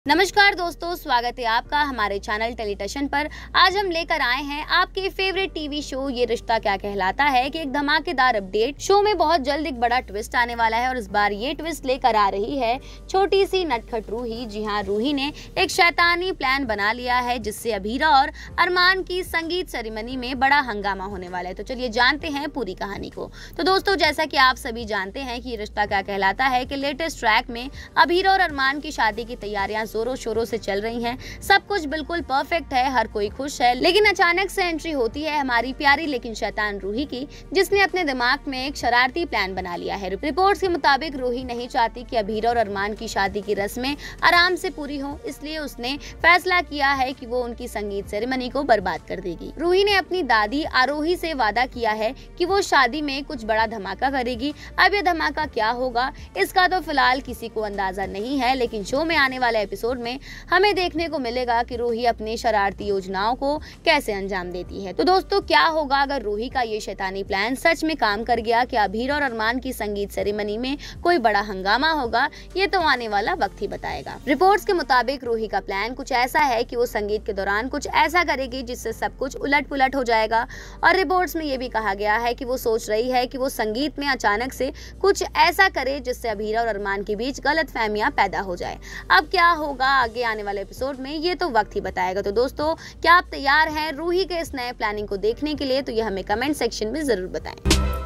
नमस्कार दोस्तों, स्वागत है आपका हमारे चैनल टेलीटशन पर। आज हम लेकर आए हैं आपके फेवरेट टीवी शो ये रिश्ता क्या कहलाता है कि एक धमाकेदार अपडेट। शो में बहुत जल्द एक बड़ा ट्विस्ट आने वाला है और इस बार ये ट्विस्ट लेकर आ रही है छोटी सी नटखट रूही। जी हाँ, रूही ने एक शैतानी प्लान बना लिया है जिससे अभीरा और अरमान की संगीत सेरेमनी में बड़ा हंगामा होने वाला है। तो चलिए जानते हैं पूरी कहानी को। तो दोस्तों, जैसा कि आप सभी जानते हैं कि ये रिश्ता क्या कहलाता है कि लेटेस्ट ट्रैक में अभीरा और अरमान की शादी की तैयारियां जोरों शोरों से चल रही हैं। सब कुछ बिल्कुल परफेक्ट है, हर कोई खुश है, लेकिन अचानक से एंट्री होती है हमारी प्यारी लेकिन शैतान रूही की, जिसने अपने दिमाग में एक शरारती प्लान बना लिया है। रिपोर्ट्स के मुताबिक रूही नहीं चाहती कि अभीरा और अरमान की शादी की रस्में आराम से पूरी हो, इसलिए उसने फैसला किया है कि वो उनकी संगीत सेरेमनी को बर्बाद कर देगी। रूही ने अपनी दादी आरोही से वादा किया है कि वो शादी में कुछ बड़ा धमाका करेगी। अब ये धमाका क्या होगा इसका तो फिलहाल किसी को अंदाजा नहीं है, लेकिन शो में आने वाले एपिसोड में हमें देखने को मिलेगा कि रूही अपनी शरारती योजनाओं को कैसे अंजाम देती है। तो दोस्तों, क्या होगा अगर रूही का ये शैतानी प्लान सच में काम कर गया? कि अभीरा और अरमान की संगीत सेरेमनी में कोई बड़ा हंगामा होगा? ये तो आने वाला वक्त ही बताएगा। रिपोर्ट्स के मुताबिक रूही का प्लान कुछ ऐसा है कि वो संगीत के दौरान कुछ ऐसा करेगी जिससे सब कुछ उलट पुलट हो जाएगा। और रिपोर्ट्स में ये भी कहा गया है कि वो सोच रही है कि वो संगीत में अचानक से कुछ ऐसा करे जिससे अभीरा और अरमान के बीच गलतफहमियां पैदा हो जाए। अब क्या होगा आगे आने वाले एपिसोड में, ये तो वक्त ही बताएगा। तो दोस्तों, क्या आप तैयार हैं रूही के इस नए प्लानिंग को देखने के लिए? तो ये हमें कमेंट सेक्शन में जरूर बताएं।